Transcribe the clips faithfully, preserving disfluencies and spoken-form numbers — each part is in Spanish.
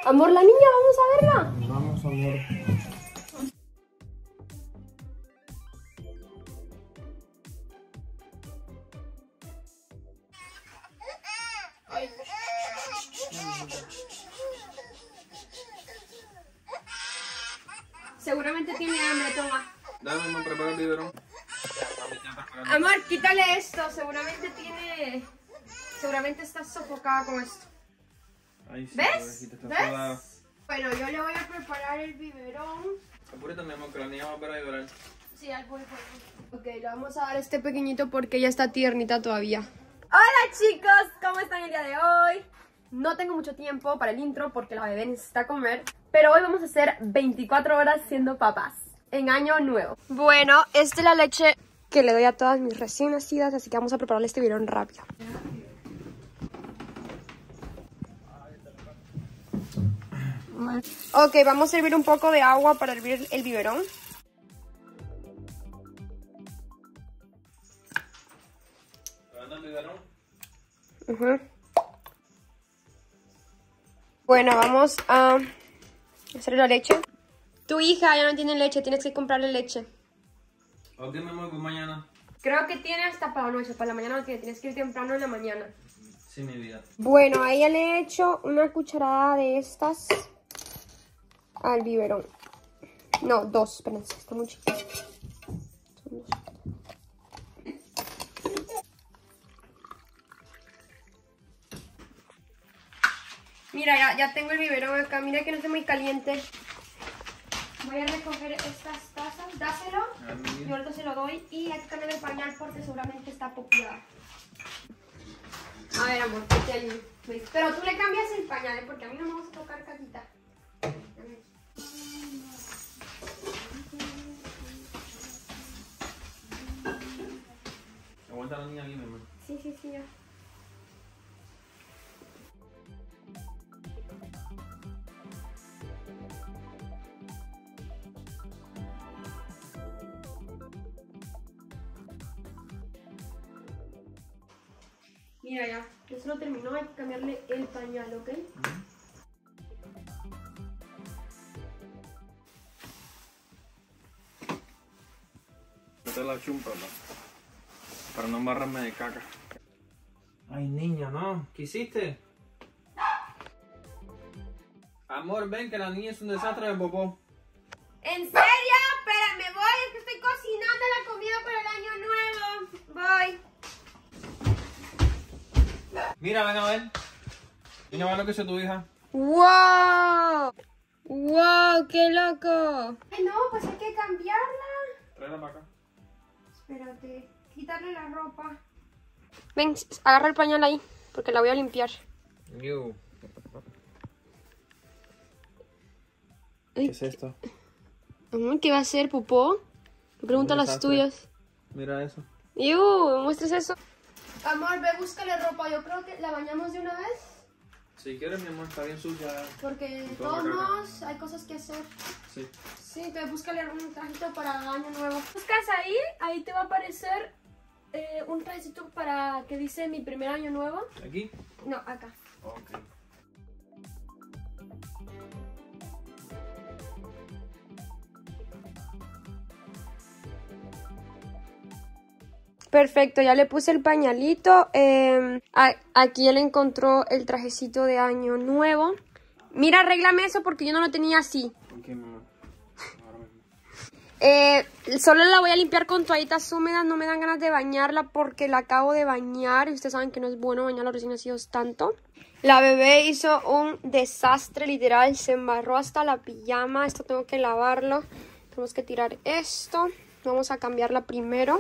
Amor, la niña, vamos a verla. Vamos, amor. Seguramente tiene hambre, toma. Dame, mamá, prepara el biberón. Amor, quítale esto. Seguramente tiene... Seguramente está sofocada con esto. Ay, sí, ¿Ves? está ¿Ves? sudada. Bueno, yo le voy a preparar el biberón. Apúrate, mi amor, que la niña va a ver a llorar. Sí, al voy, voy. Ok, le vamos a dar este pequeñito porque ella está tiernita todavía. Hola chicos, ¿cómo están el día de hoy? No tengo mucho tiempo para el intro porque la bebé necesita comer, pero hoy vamos a hacer veinticuatro horas siendo papás en año nuevo. Bueno, esta es la leche que le doy a todas mis recién nacidas, así que vamos a prepararle este biberón rápido. Ok, vamos a servir un poco de agua para hervir el biberón. ¿Levanta el biberón? Uh-huh. Bueno, vamos a hacer la leche. Tu hija ya no tiene leche, tienes que comprarle leche. Ok, mi amor, pues mañana. Creo que tiene hasta para la noche, para la mañana no tiene, tienes que ir temprano en la mañana. Sí, mi vida. Bueno, a ella le he hecho una cucharada de estas al biberón. No, dos, espérense, está muy chiquito. Son dos. Mira, ya, ya tengo el biberón acá, mira que no esté muy caliente. Voy a recoger estas tazas, dáselo, yo ahorita se lo doy y hay que cambiar el pañal porque seguramente está popeada. A ver, amor, que te ayudo. Pero tú le cambias el pañal, ¿eh? Porque a mí no me vas a tocar cajita. Aguanta la niña aquí, mi amor. Sí, sí, sí, ya. Mira ya, eso lo terminó, hay que cambiarle el pañal, ¿ok? Uh-huh. Mete la chumpa, ¿no? Para no embarrarme de caca. Ay, niña, no. ¿Qué hiciste? Amor, ven que la niña es un desastre de popó. ¿En serio? Espera, me voy, es que estoy cocinando la comida para el año nuevo. Voy. Mira, ven a ver. Niña, va lo que hizo tu hija. ¡Wow! ¡Wow! ¡Qué loco! Ay, no, pues hay que cambiarla. Tráela para acá. Espérate, quitarle la ropa. Ven, agarra el pañal ahí, porque la voy a limpiar. Yo. Ay, ¿Qué es esto? Amor, ¿qué va a ser, popó? Pregunta a las tuyas. Mira eso. ¡Yu! ¿Muestras eso? Amor, ve, búscale ropa. Yo creo que la bañamos de una vez. Si quieres, mi amor, está bien sucia. Porque de Toma todos caca. modos hay cosas que hacer. Sí. Sí, entonces búscale un trajito para año nuevo. Buscas ahí, ahí te va a aparecer eh, un trajito para que dice mi primer año nuevo. ¿Aquí? No, acá. Ok. Perfecto, ya le puse el pañalito. Eh, a, aquí él encontró el trajecito de año nuevo. Mira, arréglame eso porque yo no lo tenía así. Ok, mamá. Ahora mismo. Eh, solo la voy a limpiar con toallitas húmedas, no me dan ganas de bañarla porque la acabo de bañar y ustedes saben que no es bueno bañar a los recién nacidos tanto. La bebé hizo un desastre literal, se embarró hasta la pijama, esto tengo que lavarlo, tenemos que tirar esto, vamos a cambiarla primero.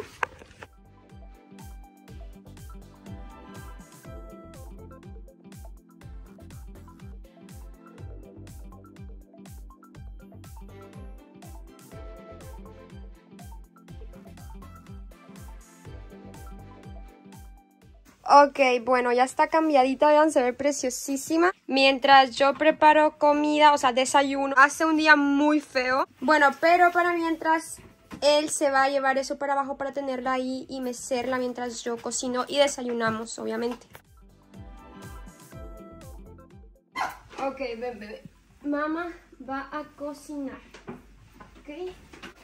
Ok, bueno, ya está cambiadita, vean, se ve preciosísima. Mientras yo preparo comida, o sea, desayuno, hace un día muy feo. Bueno, pero para mientras él se va a llevar eso para abajo para tenerla ahí y mecerla mientras yo cocino y desayunamos, obviamente. Ok, ven, bebé. mamá va a cocinar, ¿ok?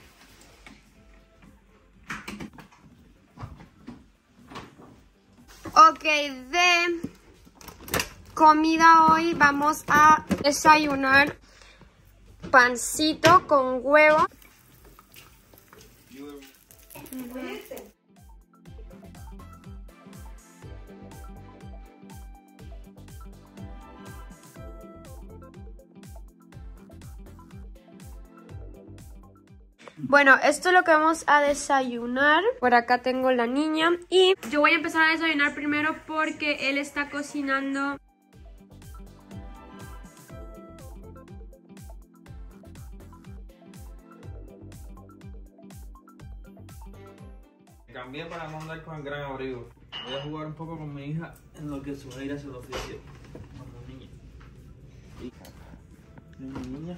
Ok, de comida hoy vamos a desayunar pancito con huevo. Bueno, esto es lo que vamos a desayunar. Por acá tengo la niña y yo voy a empezar a desayunar primero porque él está cocinando. Me cambié para no andar con el gran abrigo. Voy a jugar un poco con mi hija en lo que Suheira se lo ofreció. Como niña. Y mi niña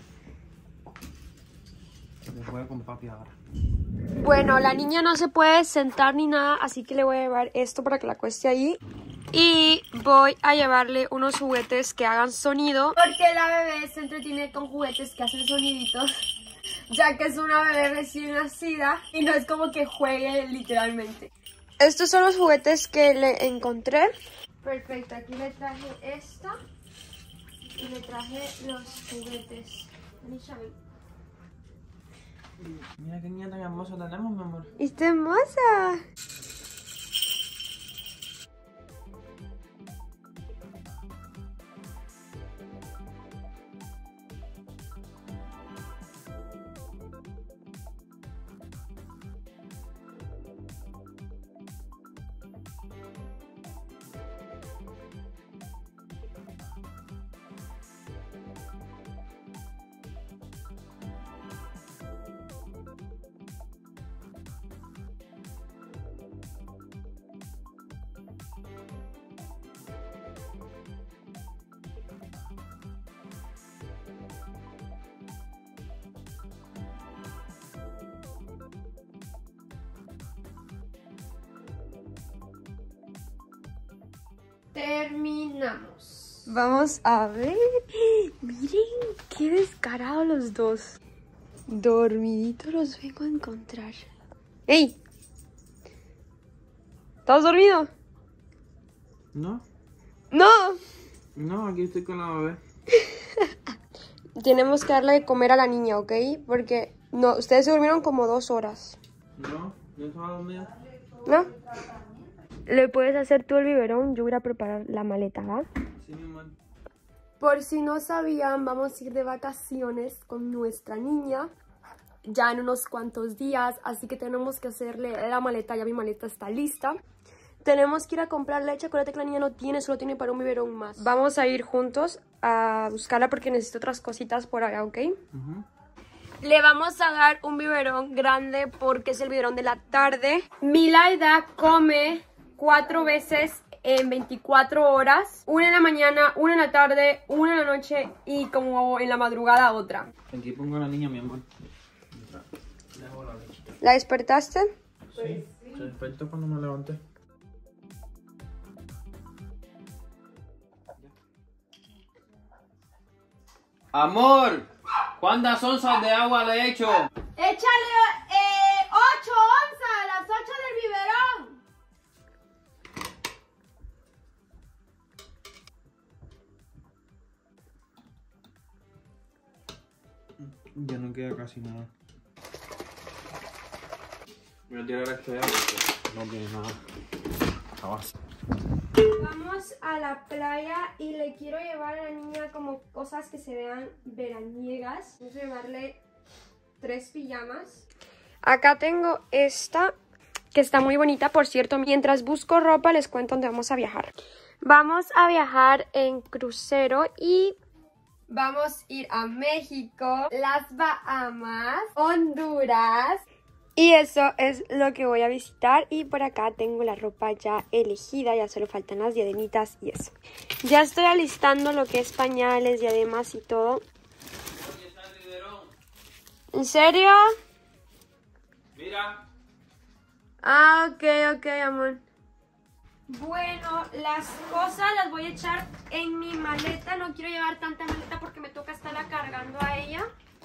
se juega con papi ahora. Bueno, la niña no se puede sentar ni nada, así que le voy a llevar esto para que la acueste ahí. Y voy a llevarle unos juguetes que hagan sonido, porque la bebé se entretiene con juguetes que hacen soniditos, ya que es una bebé recién nacida y no es como que juegue literalmente. Estos son los juguetes que le encontré. Perfecto, aquí le traje esta y le traje los juguetes. Anisha, ven. Mira qué niña tan hermosa tenemos, mi amor. ¡Está hermosa! Terminamos. Vamos a ver. Miren qué descarados los dos. Dormiditos los vengo a encontrar. ¡Ey! ¿Estás dormido? ¿No? ¡No! No, aquí estoy con la bebé. Tenemos que darle de comer a la niña, ¿ok? Porque no, ustedes se durmieron como dos horas. No, yo estaba dormido. ¿No? Le puedes hacer tú el biberón, yo voy a preparar la maleta, ¿va? Sí, mi amor. Por si no sabían, vamos a ir de vacaciones con nuestra niña ya en unos cuantos días, así que tenemos que hacerle la maleta, ya mi maleta está lista. Tenemos que ir a comprar leche, acuérdate que la niña no tiene, solo tiene para un biberón más. Vamos a ir juntos a buscarla porque necesito otras cositas por allá, ¿ok? Uh-huh. Le vamos a dar un biberón grande porque es el biberón de la tarde. Milaida come cuatro veces en veinticuatro horas. Una en la mañana, una en la tarde, una en la noche y como en la madrugada otra. Aquí pongo a la niña, mi amor. Le hago la lechita. ¿La despertaste? Sí, se despertó cuando me levanté. Amor, ¿cuántas onzas de agua le he hecho? Échale eh, ocho onzas, las ocho del biberón. Ya no queda casi nada. Voy a tirar esto ya porque no tiene nada. Abajo. Vamos a la playa y le quiero llevar a la niña como cosas que se vean veraniegas. Vamos a llevarle tres pijamas. Acá tengo esta que está muy bonita, por cierto. Mientras busco ropa les cuento dónde vamos a viajar. Vamos a viajar en crucero y vamos a ir a México, las Bahamas, Honduras. Y eso es lo que voy a visitar. Y por acá tengo la ropa ya elegida. Ya solo faltan las diademitas y eso. Ya estoy alistando lo que es pañales, diademas y todo. ¿En serio? Mira. Ah, ok, ok, amor. Bueno, las cosas las voy a echar en mi maleta. No quiero llevar tanta maleta porque me toca estarla cargando a ella.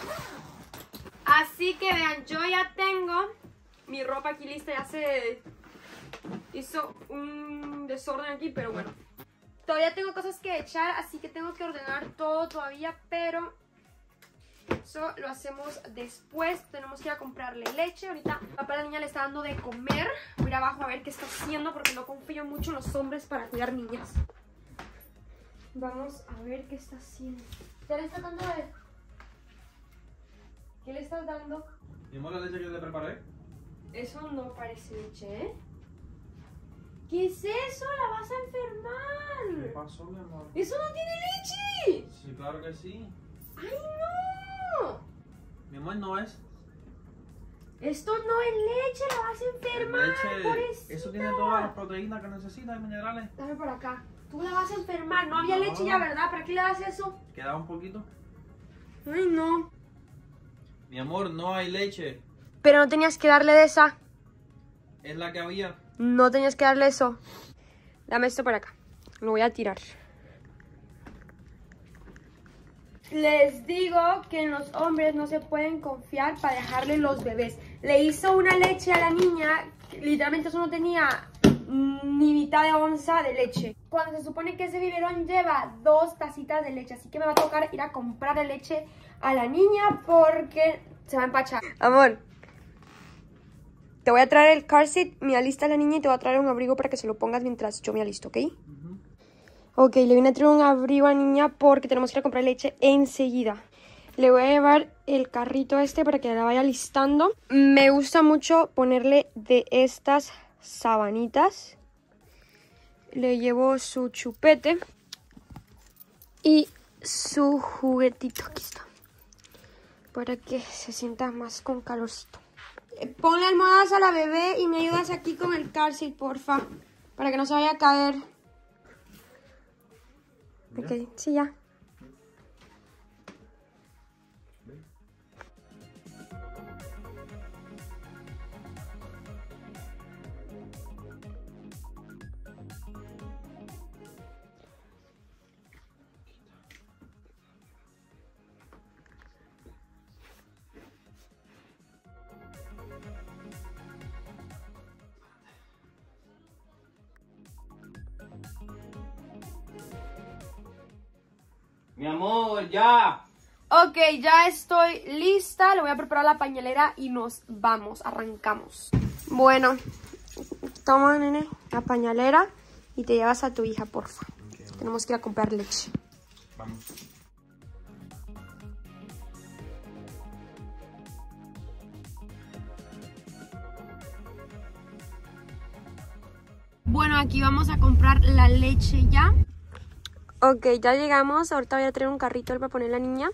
Así que vean, yo ya tengo mi ropa aquí lista. Ya se hizo un desorden aquí, pero bueno. Todavía tengo cosas que echar, así que tengo que ordenar todo todavía, pero eso lo hacemos después. Tenemos que ir a comprarle leche. Ahorita papá a la niña le está dando de comer. Voy a ir abajo a ver qué está haciendo porque no confío mucho en los hombres para cuidar niñas. Vamos a ver qué está haciendo. ¿Qué le estás dando a él? ¿Qué le estás dando? ¿Y la leche que te preparé? Eso no parece leche, ¿eh? ¿Qué es eso? ¡La vas a enfermar! ¿Qué pasó, mi amor? ¡Eso no tiene leche! Sí, claro que sí. ¡Ay, no! Mi amor, no es. Esto no es leche, la vas a enfermar, Leche, pobrecita. eso tiene todas las proteínas que necesita y minerales. Dame por acá. Tú la vas a enfermar. No había No. leche ya, ¿verdad? ¿Para qué le das eso? ¿Queda un poquito? Ay, no. Mi amor, no hay leche. Pero no tenías que darle de esa. Es la que había. No tenías que darle eso. Dame esto por acá. Lo voy a tirar. Les digo que en los hombres no se pueden confiar para dejarle los bebés. Le hizo una leche a la niña. Literalmente eso no tenía ni mitad de onza de leche. Cuando se supone que ese biberón lleva dos tacitas de leche. Así que me va a tocar ir a comprar leche a la niña porque se va a empachar. Amor, te voy a traer el car seat, me alista la niña y te voy a traer un abrigo para que se lo pongas mientras yo me alisto, ¿ok? Uh-huh. Ok, le vine a traer un abrigo a la niña porque tenemos que ir a comprar leche enseguida. Le voy a llevar el carrito este para que la vaya listando. Me gusta mucho ponerle de estas sabanitas. Le llevo su chupete y su juguetito. Aquí está. Para que se sienta más con calorcito. Ponle almohadas a la bebé y me ayudas aquí con el car seat, porfa. Para que no se vaya a caer. Ok, sí, ya. Mi amor, ya. Ok, ya estoy lista. Le voy a preparar la pañalera y nos vamos. Arrancamos. Bueno, toma, nene, la pañalera y te llevas a tu hija, porfa. Okay, tenemos que ir a comprar leche. Vamos. Bueno, aquí vamos a comprar la leche ya. Ok, ya llegamos. Ahorita voy a traer un carrito para poner la niña.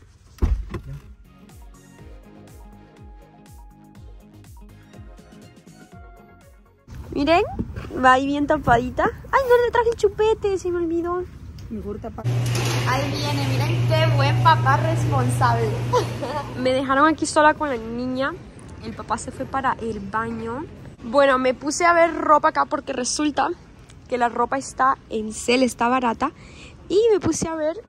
Miren, va ahí bien tapadita. Ay, no le traje el chupete, se me olvidó. Mejor tapar. Ahí viene, miren qué buen papá responsable. Me dejaron aquí sola con la niña. El papá se fue para el baño. Bueno, me puse a ver ropa acá porque resulta que la ropa está en sale, está barata. Y me puse a ver.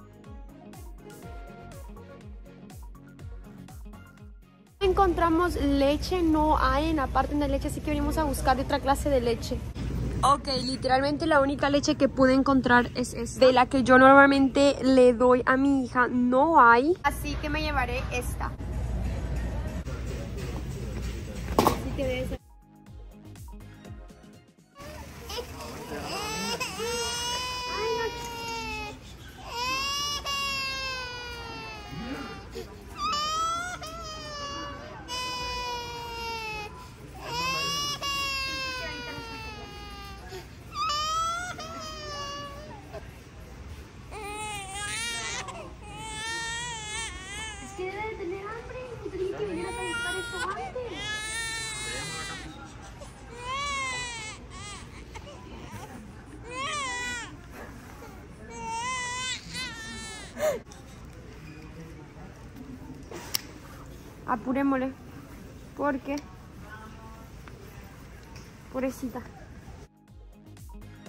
Encontramos leche, no hay en la parte de leche, así que venimos a buscar de otra clase de leche. Ok, literalmente la única leche que pude encontrar es esta. De la que yo normalmente le doy a mi hija, no hay. Así que me llevaré esta. Así que debe ser. Apurémosle, porque pobrecita.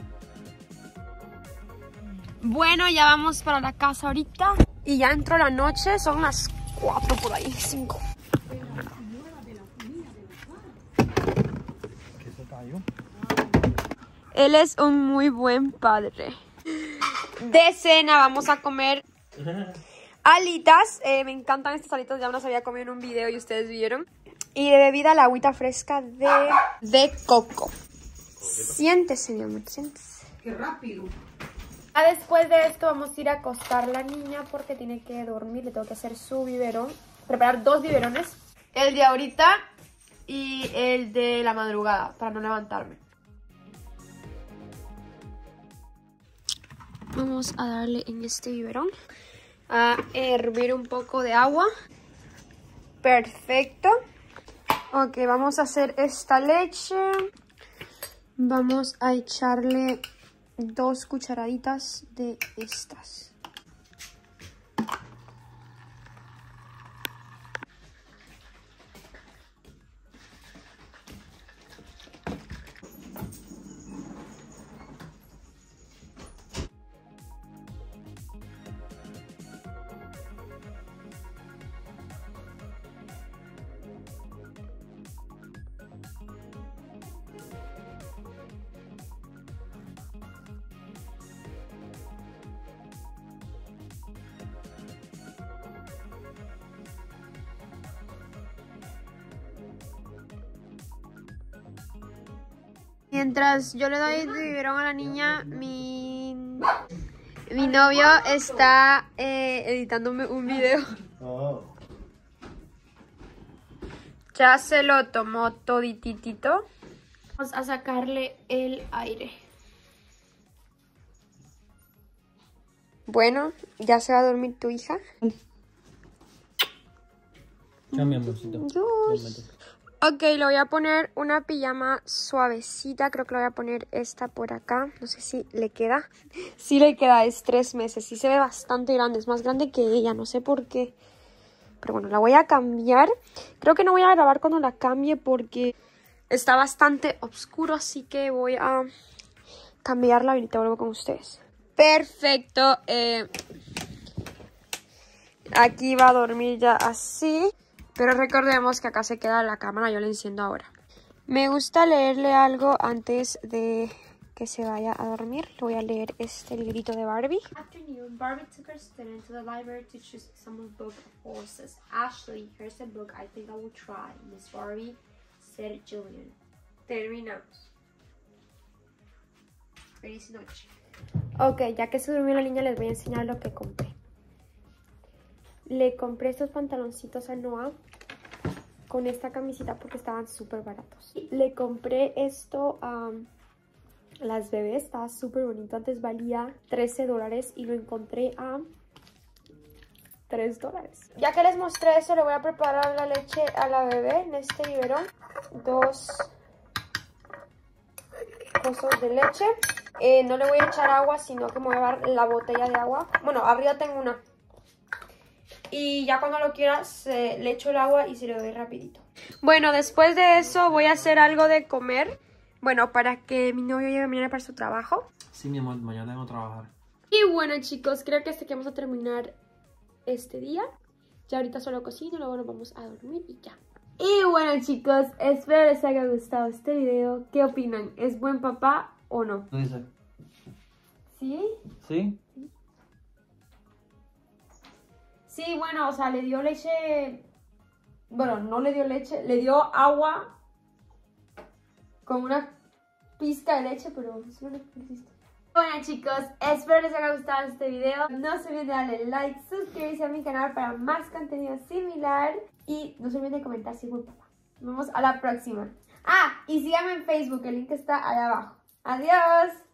Bueno, ya vamos para la casa ahorita. Y ya entró la noche, son las cuatro por ahí, cinco. ¿Qué se cayó? Él es un muy buen padre. De cena vamos a comer alitas. Eh, me encantan estas alitas, ya me las había comido en un video y ustedes vieron. Y de bebida la agüita fresca de, de coco. Siéntese, mi amor, siéntese. ¡Qué rápido! Ya después de esto vamos a ir a acostar a la niña porque tiene que dormir. Le tengo que hacer su biberón. Preparar dos biberones. El de ahorita y el de la madrugada para no levantarme. Vamos a darle en este biberón a hervir un poco de agua. Perfecto. Ok, vamos a hacer esta leche. Vamos a echarle dos cucharaditas de estas. Mientras yo le doy de biberón a la niña, mi, mi novio está eh, editándome un video. Oh. Ya se lo tomó todititito. Vamos a sacarle el aire. Bueno, ya se va a dormir tu hija. Ya, mi amorcito. Dios. Ok, le voy a poner una pijama suavecita. Creo que le voy a poner esta por acá. No sé si le queda. Sí le queda, es tres meses. Sí se ve bastante grande, es más grande que ella. No sé por qué. Pero bueno, la voy a cambiar. Creo que no voy a grabar cuando la cambie porque está bastante oscuro. Así que voy a cambiarla y ahorita vuelvo con ustedes. Perfecto. Eh, aquí va a dormir ya así. Pero recordemos que acá se queda la cámara, yo la enciendo ahora. Me gusta leerle algo antes de que se vaya a dormir. Le voy a leer este librito de Barbie. Afternoon, Barbie took her student to the library to choose some book of horses. Ashley, here's a book I think I will try. Miss Barbie, said Julian. Terminamos. Feliz noche. Ok, ya que se durmió la niña, les voy a enseñar lo que compré. Le compré estos pantaloncitos a Noah con esta camisita porque estaban súper baratos. Le compré esto a um, las bebés, estaba súper bonito. Antes valía trece dólares y lo encontré a tres dólares. Ya que les mostré eso, le voy a preparar la leche a la bebé en este biberón. Dos cosas de leche. Eh, no le voy a echar agua, sino que me voy a dar la botella de agua. Bueno, arriba tengo una. Y ya cuando lo quiera se, le echo el agua y se lo doy rapidito. Bueno, después de eso voy a hacer algo de comer. Bueno, para que mi novio llegue mañana para su trabajo. Sí, mi amor, mañana tengo que trabajar. Y bueno, chicos, creo que hasta aquí vamos a terminar este día. Ya ahorita solo cocino, luego nos vamos a dormir y ya. Y bueno, chicos, espero les haya gustado este video. ¿Qué opinan? ¿Es buen papá o no? ¿Qué dices? ¿Sí? ¿Sí? Sí, bueno, o sea, le dio leche... Bueno, no le dio leche, le dio agua con una pizca de leche, pero eso no existe. Bueno, chicos, espero les haya gustado este video. No se olviden de darle like, suscribirse a mi canal para más contenido similar. Y no se olviden de comentar si es buen papá. Nos vemos a la próxima. Ah, y síganme en Facebook, el link está allá abajo. ¡Adiós!